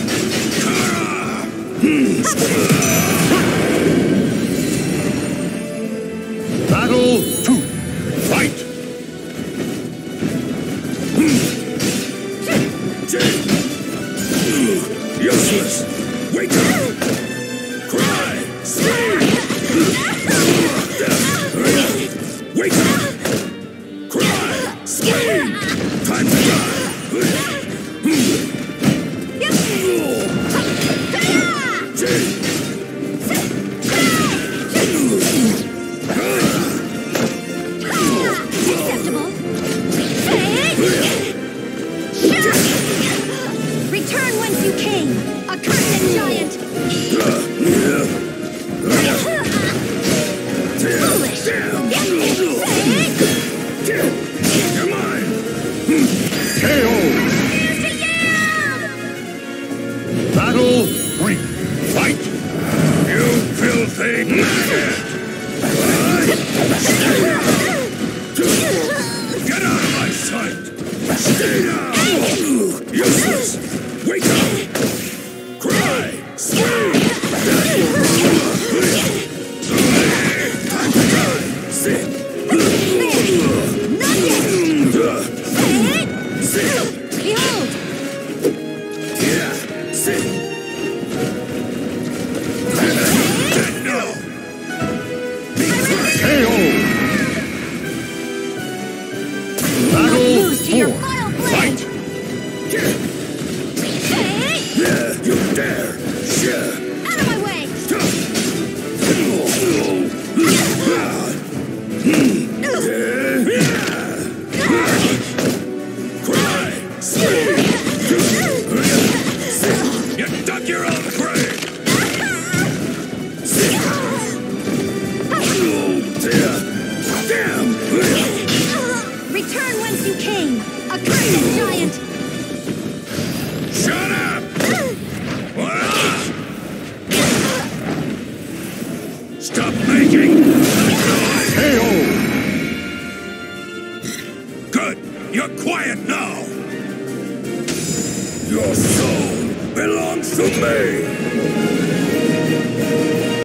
Battle 2. Fight! Useless! Wake up! Cry! Scream! Wake up! Cry! Scream! Time to die! Return whence you came, accursed giant! Foolish! You're mine! KO! Battle 3. Fight! You filthy maggot! Get out of my sight! Stay down! Useless! Wake up! Cry! Scream! Time to die! Sit! Not yet! Sit! Behold! Yeah! Sit! No! KO! Battle 4. Fight! Yeah, you dare! Yeah! Out of my way! Cry! Scream! You dug your own grave! Damn! Return whence you came, accursed giant! Shut up! Stop making noise! KO! Good! You're quiet now! Your soul belongs to me!